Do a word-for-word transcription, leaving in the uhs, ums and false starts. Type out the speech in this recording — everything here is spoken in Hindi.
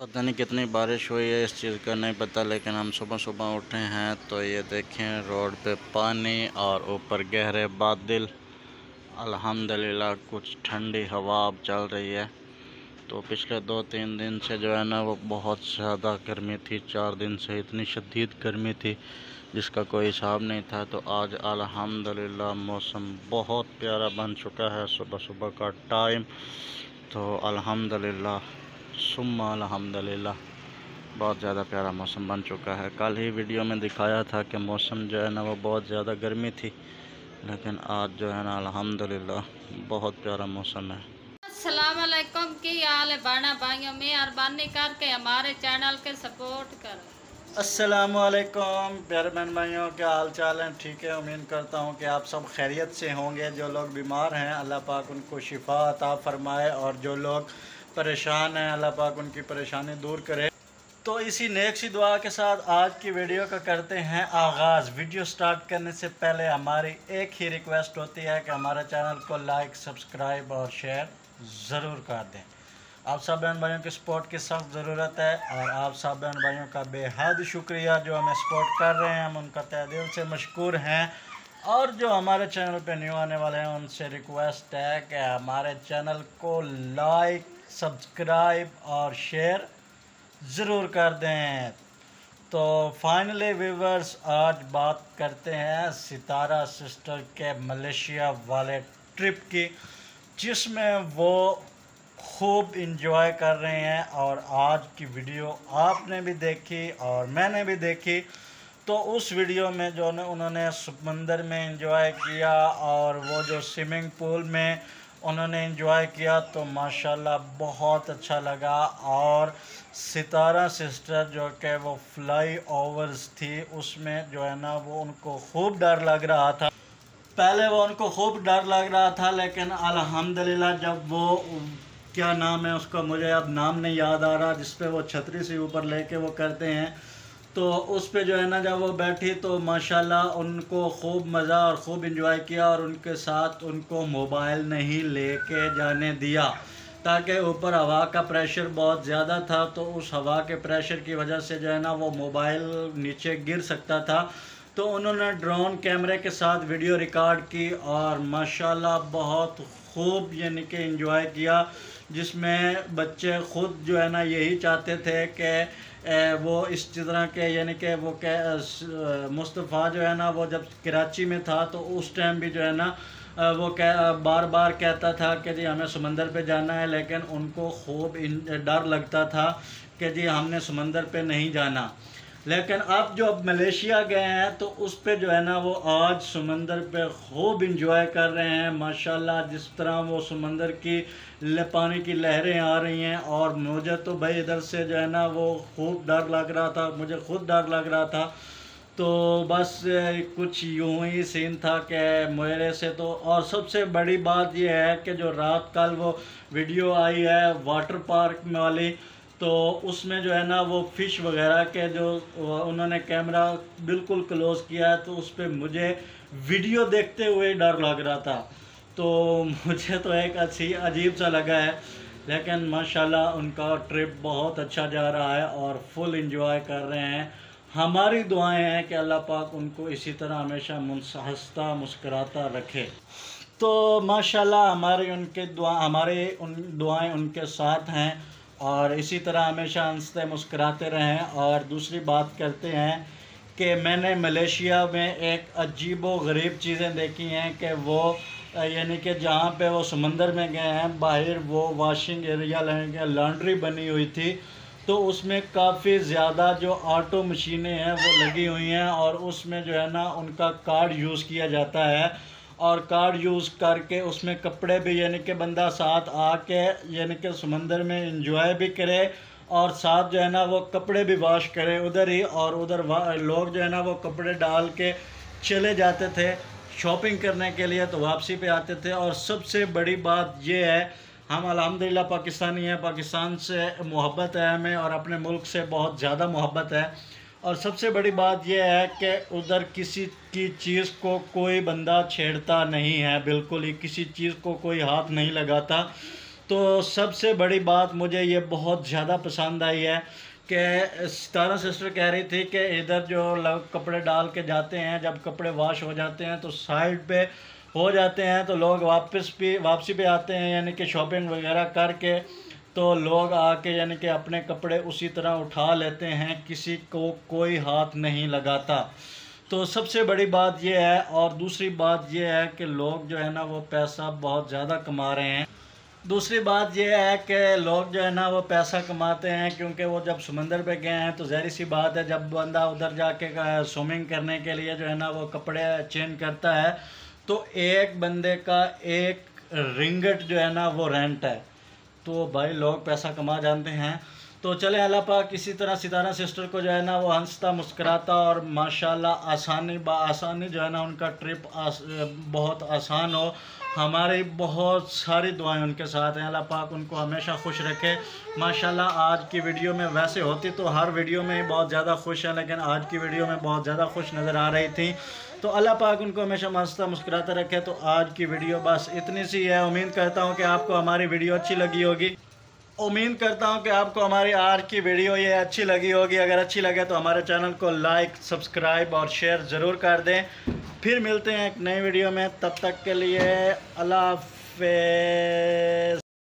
पता नहीं कितनी बारिश हुई है, इस चीज़ का नहीं पता, लेकिन हम सुबह सुबह उठे हैं तो ये देखें रोड पे पानी और ऊपर गहरे बादल। अल्हम्दुलिल्लाह कुछ ठंडी हवा अब चल रही है। तो पिछले दो तीन दिन से जो है ना वो बहुत ज़्यादा गर्मी थी, चार दिन से इतनी शदीद गर्मी थी जिसका कोई हिसाब नहीं था। तो आज अल्हम्दुलिल्लाह मौसम बहुत प्यारा बन चुका है, सुबह सुबह का टाइम। तो अल्हम्दुलिल्लाह सुम्मा अल्हम्दुलिल्लाह बहुत ज़्यादा प्यारा मौसम बन चुका है। कल ही वीडियो में दिखाया था कि मौसम जो है ना वो बहुत ज़्यादा गर्मी थी, लेकिन आज जो है ना अल्हम्दुलिल्लाह बहुत प्यारा मौसम है। अस्सलाम वालेकुम, की हाल है बाना भाइयों? मेहरबानी करके हमारे चैनल के सपोर्ट करो। अस्सलाम वालेकुम प्यारे बहन भाइयों, क्या हाल चाल है? ठीक है, उम्मीद करता हूँ कि आप सब खैरियत से होंगे। जो लोग बीमार हैं अल्लाह पाक उनको शिफा अता फ़रमाए, और जो लोग परेशान हैं अल्लाह पाक उनकी परेशानी दूर करे। तो इसी नेक सी दुआ के साथ आज की वीडियो का करते हैं आगाज़। वीडियो स्टार्ट करने से पहले हमारी एक ही रिक्वेस्ट होती है कि हमारे चैनल को लाइक, सब्सक्राइब और शेयर ज़रूर कर दें। आप सब बहन भाइयों की सपोर्ट की सख्त ज़रूरत है, और आप सब बहन भाइयों का बेहद शुक्रिया जो हमें सपोर्ट कर रहे हैं, हम उनका तहे दिल से मशकूर हैं। और जो हमारे चैनल पे न्यू आने वाले हैं उनसे रिक्वेस्ट है कि हमारे चैनल को लाइक, सब्सक्राइब और शेयर ज़रूर कर दें। तो फाइनली व्यूवर्स, आज बात करते हैं सितारा सिस्टर के मलेशिया वाले ट्रिप की, जिसमें वो खूब इंजॉय कर रहे हैं। और आज की वीडियो आपने भी देखी और मैंने भी देखी। तो उस वीडियो में जो ने उन्होंने समंदर में इंजॉय किया और वो जो स्विमिंग पूल में उन्होंने इंजॉय किया, तो माशाल्लाह बहुत अच्छा लगा। और सितारा सिस्टर जो कि वो फ्लाई ओवर्स थी उसमें जो है ना वो उनको खूब डर लग रहा था। पहले वो उनको खूब डर लग रहा था, लेकिन अल्हम्दुलिल्लाह जब वो क्या नाम है उसका, मुझे अब नाम नहीं याद आ रहा, जिस पे वो छतरी से ऊपर लेके वो करते हैं, तो उस पे जो है ना जब वो बैठी तो माशाल्लाह उनको खूब मज़ा और ख़ूब इंजॉय किया। और उनके साथ उनको मोबाइल नहीं लेके जाने दिया, ताकि ऊपर हवा का प्रेशर बहुत ज़्यादा था, तो उस हवा के प्रेशर की वजह से जो है ना वो मोबाइल नीचे गिर सकता था। तो उन्होंने ड्रोन कैमरे के साथ वीडियो रिकॉर्ड की और माशाल्लाह बहुत खूब यानी कि एंजॉय किया, जिसमें बच्चे ख़ुद जो है ना यही चाहते थे कि वो इस तरह के यानी कि वो कह मुस्तफ़ा जो है ना वो जब कराची में था तो उस टाइम भी जो है ना वो कह बार बार कहता था कि जी हमें समंदर पे जाना है, लेकिन उनको खूब डर लगता था कि जी हमने समंदर पे नहीं जाना। लेकिन अब जो अब मलेशिया गए हैं तो उस पे जो है ना वो आज समंदर पे खूब इंजॉय कर रहे हैं माशाल्लाह। जिस तरह वो समंदर की पानी की लहरें आ रही हैं, और मुझे तो भाई इधर से जो है ना वो खूब डर लग रहा था, मुझे खुद डर लग रहा था। तो बस कुछ यूं ही सीन था कि मेरे से तो। और सबसे बड़ी बात यह है कि जो रात कल वो वीडियो आई है वाटर पार्क वाली, तो उसमें जो है ना वो फ़िश वगैरह के जो उन्होंने कैमरा बिल्कुल क्लोज़ किया है, तो उस पर मुझे वीडियो देखते हुए डर लग रहा था। तो मुझे तो एक अच्छी अजीब सा लगा है, लेकिन माशाल्लाह उनका ट्रिप बहुत अच्छा जा रहा है और फुल एंजॉय कर रहे हैं। हमारी दुआएं हैं कि अल्लाह पाक उनको इसी तरह हमेशा हंसता मुस्कराता रखे। तो माशाल्लाह हमारी उनके दुआ हमारे उन दुआएं उनके साथ हैं, और इसी तरह हमेशा हंसते मुस्कराते रहें। और दूसरी बात करते हैं कि मैंने मलेशिया में एक अजीब व गरीब चीज़ें देखी हैं कि वो यानी कि जहाँ पे वो समंदर में गए हैं, बाहर वो वॉशिंग एरिया लॉन्ड्री बनी हुई थी, तो उसमें काफ़ी ज़्यादा जो ऑटो मशीनें हैं वो लगी हुई हैं, और उसमें जो है ना उनका कार्ड यूज़ किया जाता है। और कार्ड यूज़ करके उसमें कपड़े भी यानी कि बंदा साथ आके यानी कि समंदर में इंजॉय भी करे, और साथ जो है ना वो कपड़े भी वॉश करे उधर ही। और उधर लोग जो है ना वो कपड़े डाल के चले जाते थे शॉपिंग करने के लिए, तो वापसी पे आते थे। और सबसे बड़ी बात ये है, हम अल्हम्दुलिल्लाह पाकिस्तानी हैं, पाकिस्तान से मोहब्बत है हमें, और अपने मुल्क से बहुत ज़्यादा मोहब्बत है। और सबसे बड़ी बात यह है कि उधर किसी की चीज़ को कोई बंदा छेड़ता नहीं है, बिल्कुल ही किसी चीज़ को कोई हाथ नहीं लगाता। तो सबसे बड़ी बात मुझे ये बहुत ज़्यादा पसंद आई है कि सितारा सिस्टर कह रही थी कि इधर जो लोग कपड़े डाल के जाते हैं, जब कपड़े वॉश हो जाते हैं तो साइड पे हो जाते हैं, तो लोग वापस भी वापसी पे आते हैं, यानी कि शॉपिंग वगैरह करके तो लोग आके यानी कि अपने कपड़े उसी तरह उठा लेते हैं, किसी को कोई हाथ नहीं लगाता। तो सबसे बड़ी बात यह है। और दूसरी बात यह है कि लोग जो है ना वो पैसा बहुत ज़्यादा कमा रहे हैं। दूसरी बात यह है कि लोग जो है ना वो पैसा कमाते हैं क्योंकि वो जब समंदर पे गए हैं तो ज़ाहिर सी बात है, जब बंदा उधर जाके स्विमिंग करने के लिए जो है ना वो कपड़े चेंज करता है तो एक बंदे का एक रिंगट जो है ना वो रेंट है। तो भाई लोग पैसा कमा जानते हैं। तो चले अल्लाह पाक किसी तरह सितारा सिस्टर को जो है ना वो हंसता मुस्कुराता और माशाल्लाह आसानी आसानी जो है ना उनका ट्रिप आस, बहुत आसान हो। हमारी बहुत सारी दुआएं उनके साथ हैं। अल्लाह पाक उनको हमेशा खुश रखे। माशाल्लाह आज की वीडियो में वैसे होती तो हर वीडियो में ही बहुत ज़्यादा खुश है, लेकिन आज की वीडियो में बहुत ज़्यादा खुश नज़र आ रही थी। तो अल्लाह पाक उनको हमेशा हंसता मुस्कुराता रखे। तो आज की वीडियो बस इतनी सी है। उम्मीद करता हूँ कि आपको हमारी वीडियो अच्छी लगी होगी। उम्मीद करता हूँ कि आपको हमारी आज की वीडियो ये अच्छी लगी होगी। अगर अच्छी लगे तो हमारे चैनल को लाइक, सब्सक्राइब और शेयर ज़रूर कर दें। फिर मिलते हैं एक नई वीडियो में, तब तक के लिए अल्लाह हाफ़िज़।